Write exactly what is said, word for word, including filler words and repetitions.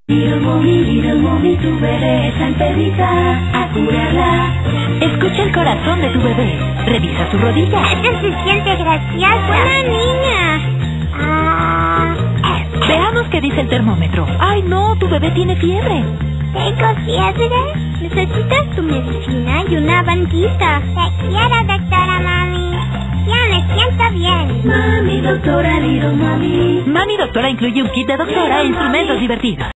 Little mommy, little mommy, tu bebé está enfermita, a curarla. Escucha el corazón de tu bebé. Revisa su rodilla. Esta se siente graciosa. Buena niña. Ah. Veamos qué dice el termómetro. ¡Ay, no! Tu bebé tiene fiebre. ¿Tengo fiebre? Necesitas tu medicina y una bandita. Te quiero, doctora mami. Ya me siento bien. Mami, doctora, little mommy. Mami Doctora incluye un kit de doctora e instrumentos divertidos.